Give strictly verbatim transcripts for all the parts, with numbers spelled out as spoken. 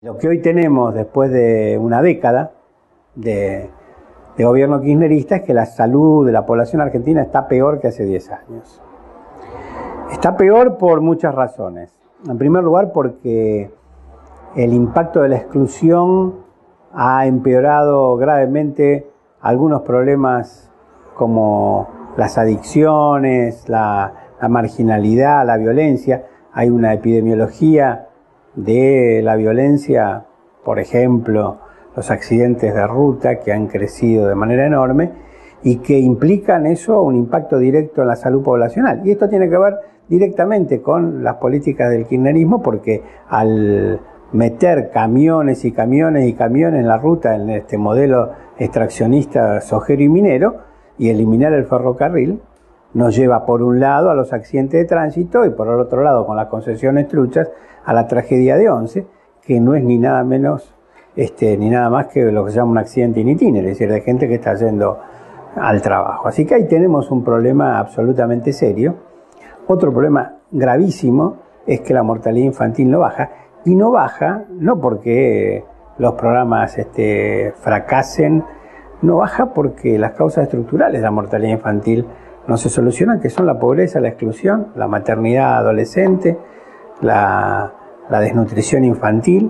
Lo que hoy tenemos después de una década de, de gobierno kirchnerista es que la salud de la población argentina está peor que hace diez años. Está peor por muchas razones. En primer lugar, porque el impacto de la exclusión ha empeorado gravemente algunos problemas como las adicciones, la, la marginalidad, la violencia. Hay una epidemiología de la violencia, por ejemplo, los accidentes de ruta que han crecido de manera enorme y que implican eso un impacto directo en la salud poblacional. Y esto tiene que ver directamente con las políticas del kirchnerismo, porque al meter camiones y camiones y camiones en la ruta, en este modelo extraccionista sojero y minero, y eliminar el ferrocarril, nos lleva por un lado a los accidentes de tránsito y por el otro lado, con las concesiones truchas, a la tragedia de Once, que no es ni nada menos, este, ni nada más que lo que se llama un accidente in itinere, es decir, de gente que está yendo al trabajo. Así que ahí tenemos un problema absolutamente serio. Otro problema gravísimo es que la mortalidad infantil no baja, y no baja no porque los programas este, fracasen, no baja porque las causas estructurales de la mortalidad infantil no se solucionan, que son la pobreza, la exclusión, la maternidad adolescente, la, la desnutrición infantil.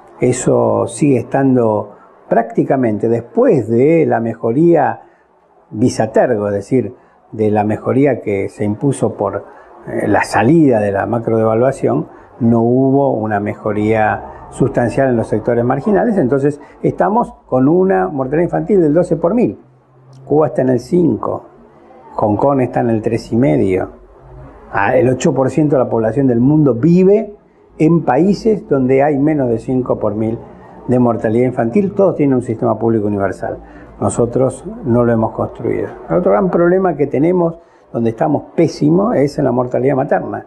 Eso sigue estando prácticamente, después de la mejoría bisatergo, es decir, de la mejoría que se impuso por eh, la salida de la macrodevaluación, no hubo una mejoría sustancial en los sectores marginales. Entonces estamos con una mortalidad infantil del doce por mil. Cuba está en el cinco, Hong Kong está en el tres coma cinco. Ah, el ocho por ciento de la población del mundo vive en países donde hay menos de cinco por mil de mortalidad infantil. Todos tienen un sistema público universal. Nosotros no lo hemos construido. El otro gran problema que tenemos, donde estamos pésimos, es en la mortalidad materna.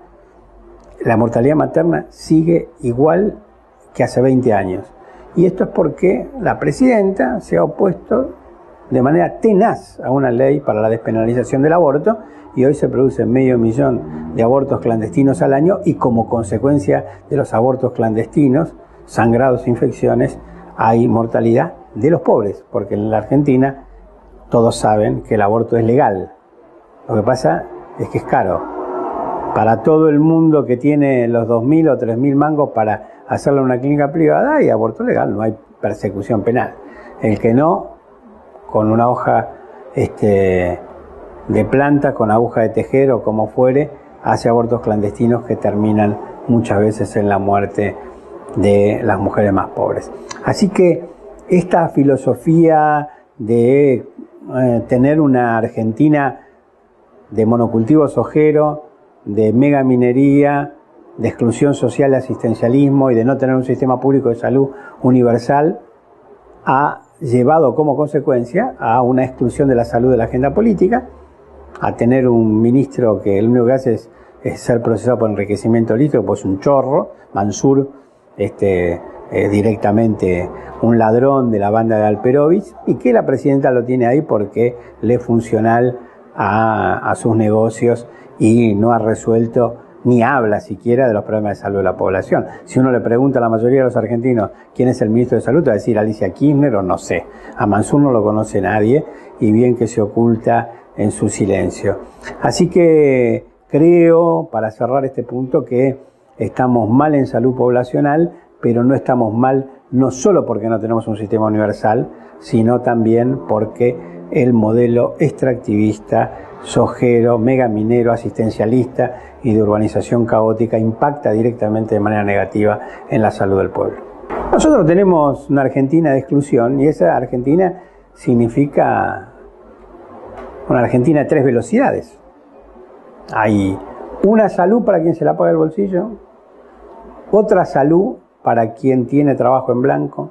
La mortalidad materna sigue igual que hace veinte años. Y esto es porque la presidenta se ha opuesto de manera tenaz a una ley para la despenalización del aborto, y hoy se producen medio millón de abortos clandestinos al año, y como consecuencia de los abortos clandestinos, sangrados, infecciones, hay mortalidad de los pobres, porque en la Argentina todos saben que el aborto es legal. Lo que pasa es que es caro. Para todo el mundo que tiene los dos mil o tres mil mangos para hacerlo en una clínica privada, hay aborto legal, no hay persecución penal. El que no, con una hoja este, de planta, con aguja de tejer o como fuere, hace abortos clandestinos que terminan muchas veces en la muerte de las mujeres más pobres. Así que esta filosofía de eh, tener una Argentina de monocultivo sojero, de megaminería, de exclusión social y asistencialismo, y de no tener un sistema público de salud universal, ha llevado como consecuencia a una exclusión de la salud de la agenda política, a tener un ministro que lo único que hace es, es ser procesado por enriquecimiento ilícito, pues un chorro, Mansur, este, eh, directamente un ladrón de la banda de Alperovich, y que la presidenta lo tiene ahí porque le es funcional a, a sus negocios y no ha resuelto ni habla siquiera de los problemas de salud de la población. Si uno le pregunta a la mayoría de los argentinos quién es el ministro de Salud, te va a decir Alicia Kirchner o no sé. A Mansur no lo conoce nadie, y bien que se oculta en su silencio. Así que creo, para cerrar este punto, que estamos mal en salud poblacional, pero no estamos mal no solo porque no tenemos un sistema universal, sino también porque el modelo extractivista, sojero, megaminero, asistencialista y de urbanización caótica impacta directamente de manera negativa en la salud del pueblo. Nosotros tenemos una Argentina de exclusión, y esa Argentina significa una Argentina de tres velocidades. Hay una salud para quien se la paga el bolsillo, otra salud para quien tiene trabajo en blanco,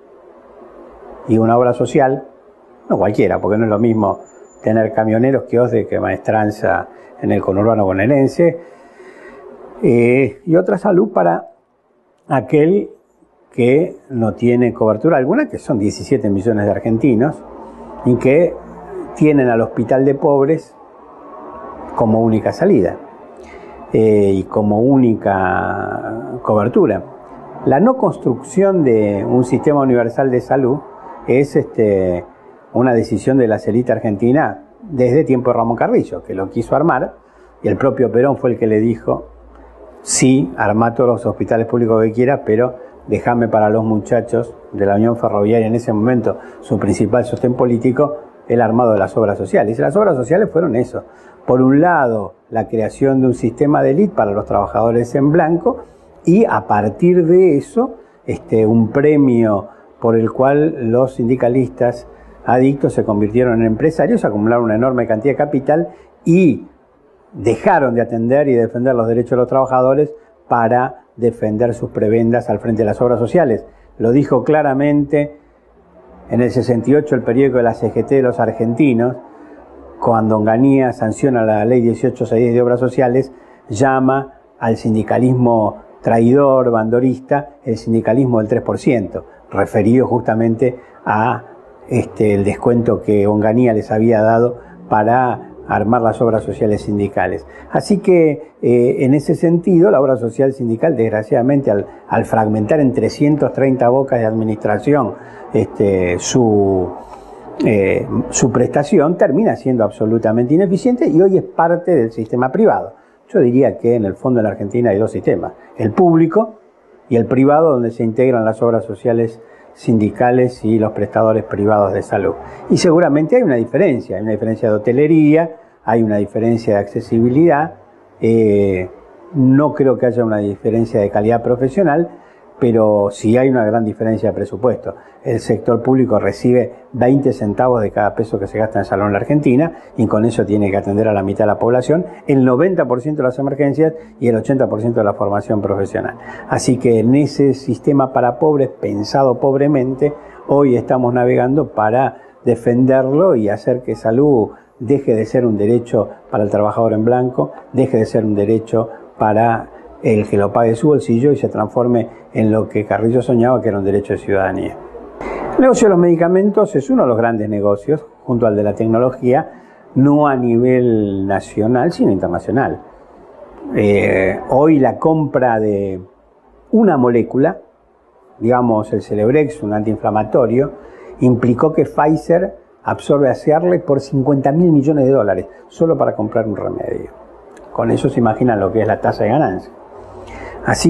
y una obra social, no cualquiera, porque no es lo mismo tener camioneros que os de que maestranza en el conurbano bonaerense, eh, y otra salud para aquel que no tiene cobertura alguna, que son diecisiete millones de argentinos, y que tienen al hospital de pobres como única salida eh, y como única cobertura. La no construcción de un sistema universal de salud es este, una decisión de la élite argentina desde tiempo de Ramón Carrillo, que lo quiso armar, y el propio Perón fue el que le dijo: sí, armá todos los hospitales públicos que quieras, pero déjame para los muchachos de la Unión Ferroviaria, en ese momento su principal sostén político, el armado de las obras sociales. Y las obras sociales fueron eso. Por un lado, la creación de un sistema de élite para los trabajadores en blanco, y a partir de eso, este, un premio por el cual los sindicalistas adictos se convirtieron en empresarios, acumularon una enorme cantidad de capital y dejaron de atender y defender los derechos de los trabajadores para defender sus prebendas al frente de las obras sociales. Lo dijo claramente en el sesenta y ocho el periódico de la C G T de los argentinos, cuando Onganía sanciona la ley dieciocho sesenta y diez de obras sociales, llama al sindicalismo traidor, bandorista, el sindicalismo del tres por ciento, referido justamente a este, el descuento que Onganía les había dado para armar las obras sociales sindicales. Así que eh, en ese sentido la obra social sindical, desgraciadamente, al, al fragmentar en trescientas treinta bocas de administración este, su, eh, su prestación, termina siendo absolutamente ineficiente y hoy es parte del sistema privado. Yo diría que en el fondo en la Argentina hay dos sistemas, el público y el privado, donde se integran las obras sociales sindicales y los prestadores privados de salud. Y seguramente hay una diferencia, hay una diferencia de hotelería, hay una diferencia de accesibilidad, eh, no creo que haya una diferencia de calidad profesional, pero sí hay una gran diferencia de presupuesto. El sector público recibe veinte centavos de cada peso que se gasta en salud en la Argentina, y con eso tiene que atender a la mitad de la población, el noventa por ciento de las emergencias y el ochenta por ciento de la formación profesional. Así que en ese sistema para pobres, pensado pobremente, hoy estamos navegando para defenderlo y hacer que salud deje de ser un derecho para el trabajador en blanco, deje de ser un derecho para el que lo pague su bolsillo y se transforme en lo que Carrillo soñaba, que era un derecho de ciudadanía. El negocio de los medicamentos es uno de los grandes negocios, junto al de la tecnología, no a nivel nacional, sino internacional. Eh, hoy la compra de una molécula, digamos el Celebrex, un antiinflamatorio, implicó que Pfizer absorbe a Searle por cincuenta mil millones de dólares, solo para comprar un remedio. Con eso se imaginan lo que es la tasa de ganancia. Así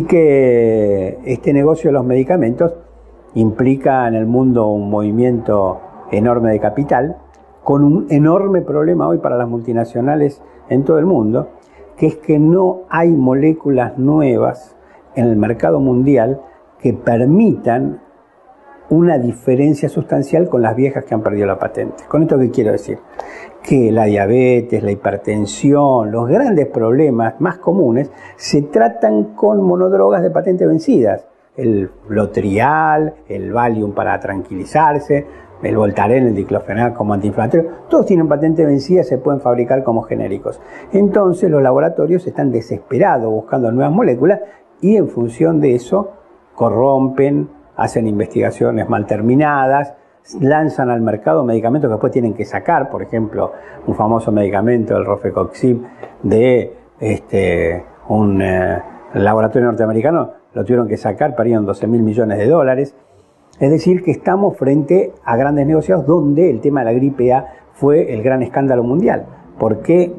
que este negocio de los medicamentos implica en el mundo un movimiento enorme de capital, con un enorme problema hoy para las multinacionales en todo el mundo, que es que no hay moléculas nuevas en el mercado mundial que permitan una diferencia sustancial con las viejas que han perdido la patente. ¿Con esto qué quiero decir? Que la diabetes, la hipertensión, los grandes problemas más comunes se tratan con monodrogas de patente vencidas. El Lotrial, el Valium para tranquilizarse, el Voltaren, el diclofenac como antiinflamatorio, todos tienen patente vencida, se pueden fabricar como genéricos. Entonces los laboratorios están desesperados buscando nuevas moléculas y en función de eso corrompen, hacen investigaciones mal terminadas, lanzan al mercado medicamentos que después tienen que sacar, por ejemplo, un famoso medicamento, el Rofecoxib, de este, un eh, laboratorio norteamericano, lo tuvieron que sacar, perdieron doce mil millones de dólares. Es decir, que estamos frente a grandes negocios donde el tema de la gripe A fue el gran escándalo mundial, porque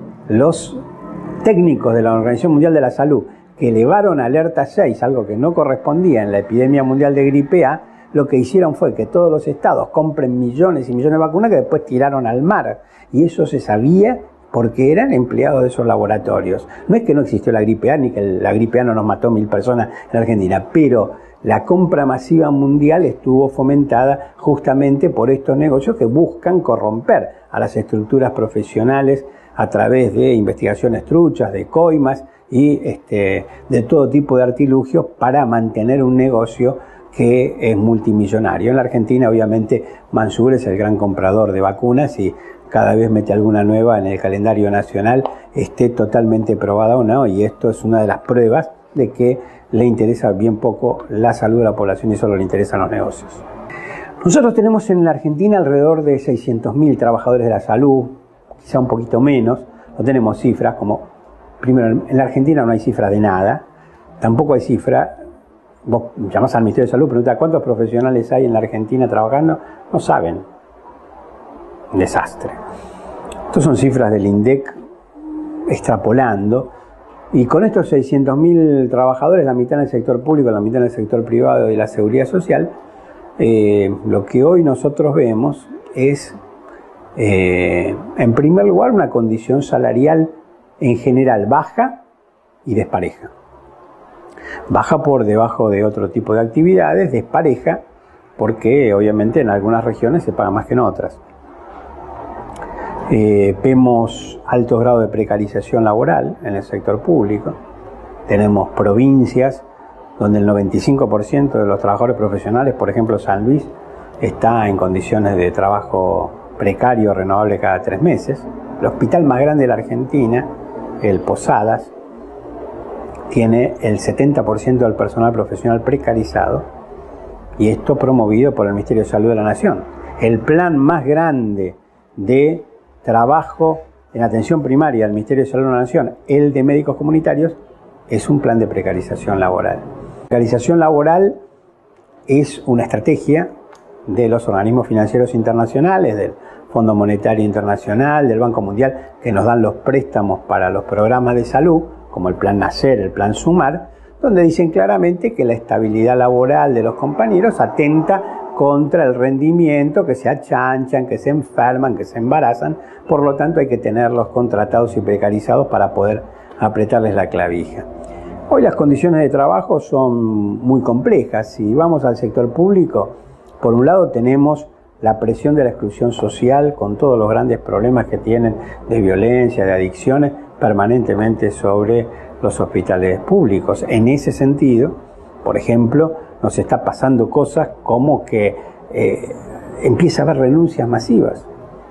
los técnicos de la Organización Mundial de la Salud, que elevaron alerta seis, algo que no correspondía en la epidemia mundial de gripe A, lo que hicieron fue que todos los estados compren millones y millones de vacunas que después tiraron al mar. Y eso se sabía porque eran empleados de esos laboratorios. No es que no existió la gripe A, ni que la gripe A no nos mató mil personas en Argentina, pero la compra masiva mundial estuvo fomentada justamente por estos negocios que buscan corromper a las estructuras profesionales a través de investigaciones truchas, de coimas y este, de todo tipo de artilugios para mantener un negocio que es multimillonario. En la Argentina, obviamente, Mansur es el gran comprador de vacunas y cada vez mete alguna nueva en el calendario nacional, esté totalmente probada o no, y esto es una de las pruebas de que le interesa bien poco la salud de la población y solo le interesan los negocios. Nosotros tenemos en la Argentina alrededor de seiscientos mil trabajadores de la salud, quizá un poquito menos, no tenemos cifras, como primero en la Argentina no hay cifras de nada, tampoco hay cifra vos llamás al Ministerio de Salud, preguntás cuántos profesionales hay en la Argentina trabajando, no saben. Un desastre. Estas son cifras del INDEC extrapolando, y con estos seiscientos mil trabajadores, la mitad en el sector público, la mitad en el sector privado y la seguridad social, eh, lo que hoy nosotros vemos es, eh, en primer lugar, una condición salarial en general baja y despareja. Baja por debajo de otro tipo de actividades, despareja porque obviamente en algunas regiones se paga más que en otras. Eh, vemos altos grados de precarización laboral en el sector público. Tenemos provincias donde el noventa y cinco por ciento de los trabajadores profesionales, por ejemplo San Luis, está en condiciones de trabajo precario renovable cada tres meses. El hospital más grande de la Argentina, el Posadas, tiene el setenta por ciento del personal profesional precarizado, y esto promovido por el Ministerio de Salud de la Nación. El plan más grande de trabajo en atención primaria del Ministerio de Salud de la Nación, el de médicos comunitarios, es un plan de precarización laboral. La precarización laboral es una estrategia de los organismos financieros internacionales, del Fondo Monetario Internacional, del Banco Mundial, que nos dan los préstamos para los programas de salud, como el Plan Nacer, el Plan Sumar, donde dicen claramente que la estabilidad laboral de los compañeros atenta contra el rendimiento, que se achanchan, que se enferman, que se embarazan. Por lo tanto, hay que tenerlos contratados y precarizados para poder apretarles la clavija. Hoy las condiciones de trabajo son muy complejas. Si vamos al sector público, por un lado tenemos la presión de la exclusión social, con todos los grandes problemas que tienen de violencia, de adicciones, permanentemente sobre los hospitales públicos. En ese sentido, por ejemplo, nos está pasando cosas como que eh, empieza a haber renuncias masivas.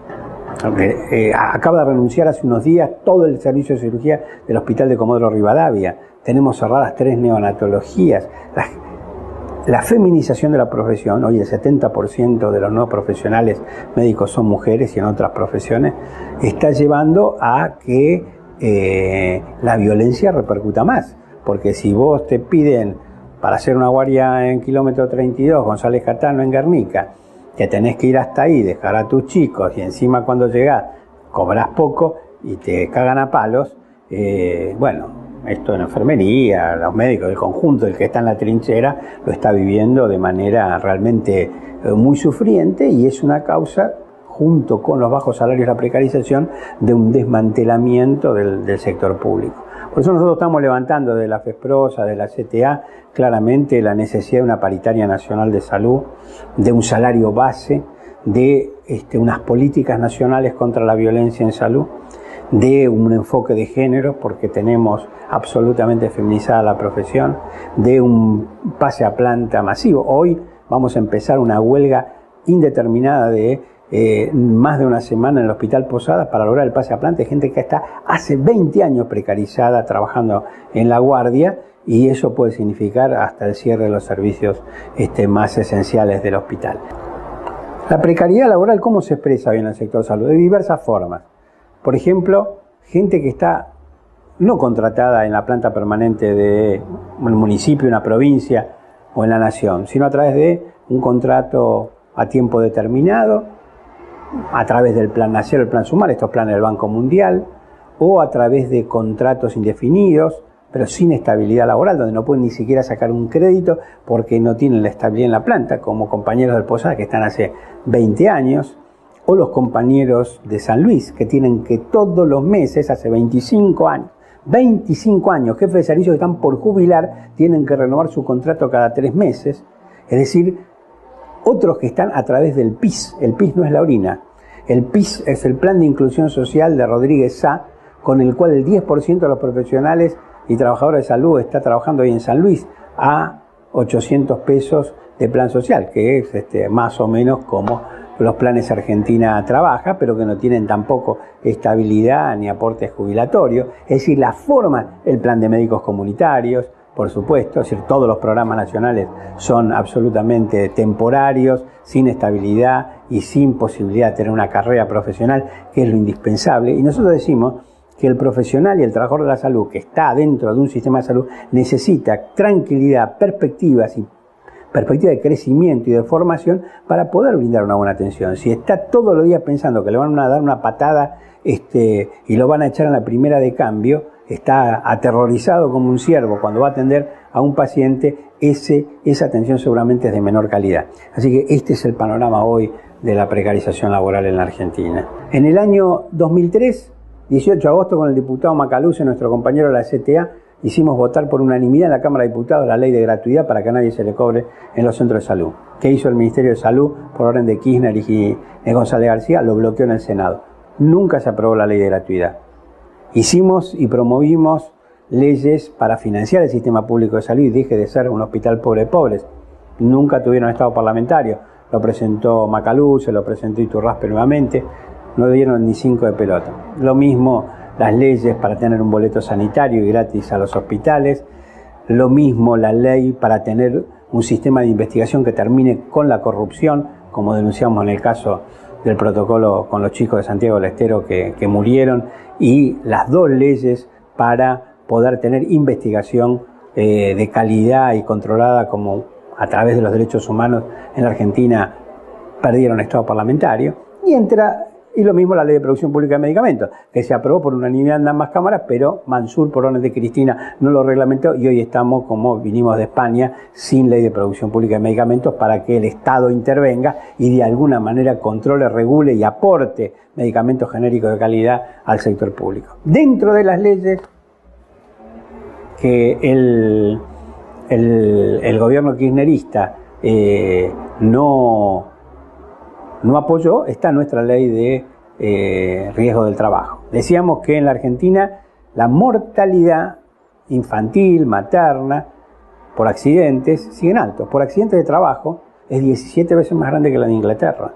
Eh, acaba de renunciar hace unos días todo el servicio de cirugía del Hospital de Comodoro Rivadavia. Tenemos cerradas tres neonatologías. La, la feminización de la profesión, hoy el setenta por ciento de los nuevos profesionales médicos son mujeres y en otras profesiones, está llevando a que eh, la violencia repercuta más. Porque si vos te piden para hacer una guardia en kilómetro treinta y dos, González Catano en Guernica, que tenés que ir hasta ahí, dejar a tus chicos, y encima cuando llegás cobras poco y te cagan a palos, eh, bueno, esto en enfermería, los médicos, el conjunto, el que está en la trinchera, lo está viviendo de manera realmente eh, muy sufriente, y es una causa, junto con los bajos salarios y la precarización, de un desmantelamiento del, del sector público. Por eso nosotros estamos levantando de la FESPROSA, de la C T A, claramente la necesidad de una paritaria nacional de salud, de un salario base, de este, unas políticas nacionales contra la violencia en salud, de un enfoque de género, porque tenemos absolutamente feminizada la profesión, de un pase a planta masivo. Hoy vamos a empezar una huelga indeterminada de Eh, más de una semana en el Hospital Posadas para lograr el pase a planta. Hay gente que está hace veinte años precarizada trabajando en la guardia, y eso puede significar hasta el cierre de los servicios este, más esenciales del hospital. La precariedad laboral, ¿cómo se expresa hoy en el sector salud? De diversas formas. Por ejemplo, gente que está no contratada en la planta permanente de un municipio, una provincia o en la nación, sino a través de un contrato a tiempo determinado, a través del Plan Nacer, el Plan Sumar, estos planes del Banco Mundial, o a través de contratos indefinidos, pero sin estabilidad laboral, donde no pueden ni siquiera sacar un crédito porque no tienen la estabilidad en la planta, como compañeros del Posadas que están hace veinte años, o los compañeros de San Luis, que tienen que todos los meses, hace veinticinco años, veinticinco años, jefes de servicio que están por jubilar, tienen que renovar su contrato cada tres meses, es decir, otros que están a través del P I S. El P I S no es la orina. El P I S es el Plan de Inclusión Social de Rodríguez Sá, con el cual el diez por ciento de los profesionales y trabajadores de salud está trabajando hoy en San Luis a ochocientos pesos de plan social, que es este, más o menos como los planes Argentina Trabaja, pero que no tienen tampoco estabilidad ni aportes jubilatorios. Es decir, la forma, el plan de médicos comunitarios, por supuesto, es decir, todos los programas nacionales son absolutamente temporarios, sin estabilidad y sin posibilidad de tener una carrera profesional, que es lo indispensable. Y nosotros decimos que el profesional y el trabajador de la salud que está dentro de un sistema de salud necesita tranquilidad, perspectivas y perspectiva de crecimiento y de formación para poder brindar una buena atención. Si está todos los días pensando que le van a dar una patada este, y lo van a echar en la primera de cambio, está aterrorizado como un ciervo cuando va a atender a un paciente, ese, esa atención seguramente es de menor calidad. Así que este es el panorama hoy de la precarización laboral en la Argentina. En el año dos mil tres, dieciocho de agosto, con el diputado Macaluce, nuestro compañero de la C T A, hicimos votar por unanimidad en la Cámara de Diputados la ley de gratuidad para que a nadie se le cobre en los centros de salud. ¿Qué hizo el Ministerio de Salud por orden de Kirchner y González García? Lo bloqueó en el Senado. Nunca se aprobó la ley de gratuidad. Hicimos y promovimos leyes para financiar el sistema público de salud y deje de ser un hospital pobre de pobres. Nunca tuvieron estado parlamentario. Lo presentó Macaluce, lo presentó Iturraspe nuevamente. No dieron ni cinco de pelota. Lo mismo las leyes para tener un boleto sanitario y gratis a los hospitales. Lo mismo la ley para tener un sistema de investigación que termine con la corrupción, como denunciamos en el caso del protocolo con los chicos de Santiago del Estero que, que murieron, y las dos leyes para poder tener investigación eh, de calidad y controlada, como a través de los derechos humanos en la Argentina perdieron estado parlamentario. Y entra, y lo mismo la ley de producción pública de medicamentos, que se aprobó por unanimidad en ambas cámaras, pero Mansur, por orden de Cristina, no lo reglamentó y hoy estamos, como vinimos de España, sin ley de producción pública de medicamentos para que el Estado intervenga y de alguna manera controle, regule y aporte medicamentos genéricos de calidad al sector público. Dentro de las leyes que el, el, el gobierno kirchnerista eh, no... no apoyó, está nuestra ley de eh, riesgo del trabajo. Decíamos que en la Argentina la mortalidad infantil, materna, por accidentes, siguen altos. Por accidentes de trabajo es diecisiete veces más grande que la de Inglaterra.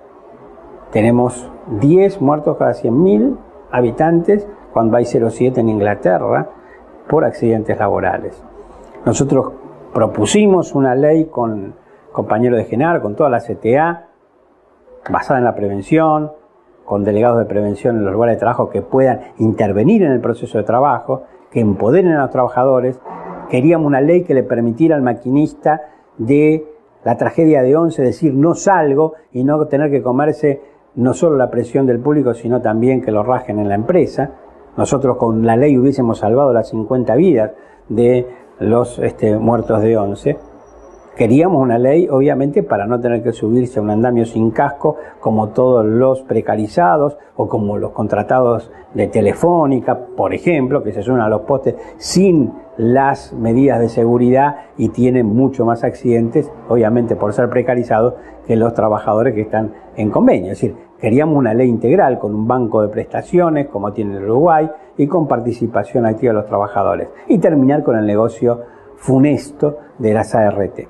Tenemos diez muertos cada cien mil habitantes, cuando hay cero coma siete en Inglaterra, por accidentes laborales. Nosotros propusimos una ley con compañeros de GENAR, con toda la C T A, basada en la prevención, con delegados de prevención en los lugares de trabajo que puedan intervenir en el proceso de trabajo, que empoderen a los trabajadores. Queríamos una ley que le permitiera al maquinista de la tragedia de Once decir no salgo y no tener que comerse no solo la presión del público, sino también que lo rajen en la empresa. Nosotros con la ley hubiésemos salvado las cincuenta vidas de los este, muertos de Once. Queríamos una ley, obviamente, para no tener que subirse a un andamio sin casco, como todos los precarizados o como los contratados de Telefónica, por ejemplo, que se suben a los postes sin las medidas de seguridad y tienen mucho más accidentes, obviamente por ser precarizados, que los trabajadores que están en convenio. Es decir, queríamos una ley integral con un banco de prestaciones, como tiene el Uruguay, y con participación activa de los trabajadores. Y terminar con el negocio funesto de las A R T.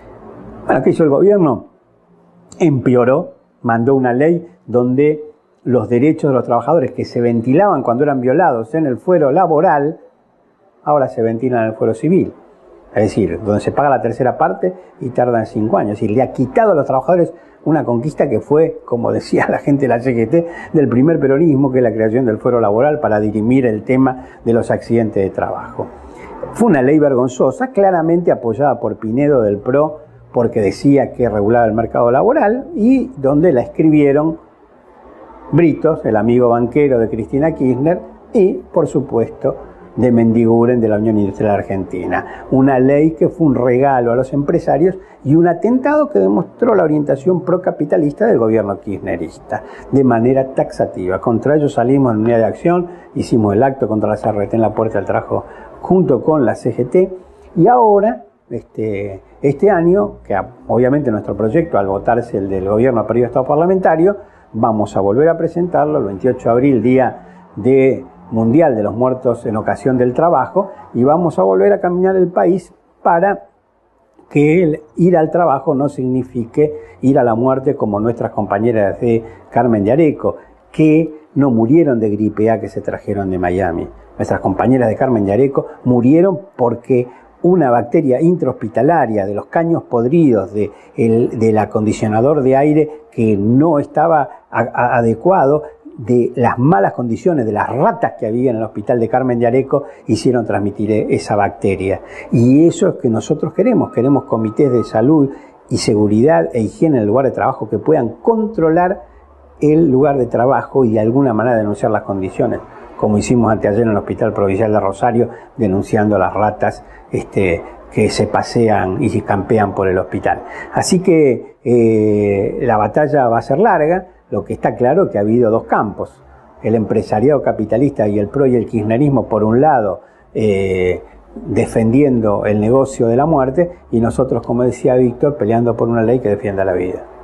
Bueno, ¿qué hizo el gobierno? Empeoró, mandó una ley donde los derechos de los trabajadores que se ventilaban cuando eran violados en el fuero laboral, ahora se ventilan en el fuero civil. Es decir, donde se paga la tercera parte y tardan cinco años. Es decir, le ha quitado a los trabajadores una conquista que fue, como decía la gente de la C G T, del primer peronismo, que es la creación del fuero laboral para dirimir el tema de los accidentes de trabajo. Fue una ley vergonzosa, claramente apoyada por Pinedo del P R O, porque decía que regulaba el mercado laboral, y donde la escribieron Britos, el amigo banquero de Cristina Kirchner, y, por supuesto, de Mendiguren de la Unión Industrial Argentina. Una ley que fue un regalo a los empresarios y un atentado que demostró la orientación procapitalista del gobierno kirchnerista, de manera taxativa. Contra ellos salimos en unidad de acción, hicimos el acto contra la C R T en la Puerta del Trabajo junto con la C G T, y ahora, este, este año, que obviamente nuestro proyecto, al votarse el del gobierno, ha perdido estado parlamentario, vamos a volver a presentarlo el veintiocho de abril, día de Mundial de los Muertos en Ocasión del Trabajo, y vamos a volver a caminar el país para que el ir al trabajo no signifique ir a la muerte, como nuestras compañeras de Carmen de Areco, que no murieron de gripe A que se trajeron de Miami. Nuestras compañeras de Carmen de Areco murieron porque una bacteria intrahospitalaria de los caños podridos, de el, del acondicionador de aire que no estaba a, a, adecuado, de las malas condiciones, de las ratas que había en el hospital de Carmen de Areco, hicieron transmitir esa bacteria. Y eso es que nosotros queremos, queremos comités de salud y seguridad e higiene en el lugar de trabajo que puedan controlar el lugar de trabajo y de alguna manera denunciar las condiciones, como hicimos anteayer en el Hospital Provincial de Rosario, denunciando las ratas este, que se pasean y se campean por el hospital. Así que eh, la batalla va a ser larga. Lo que está claro es que ha habido dos campos, el empresariado capitalista y el pro y el kirchnerismo, por un lado, eh, defendiendo el negocio de la muerte, y nosotros, como decía Víctor, peleando por una ley que defienda la vida.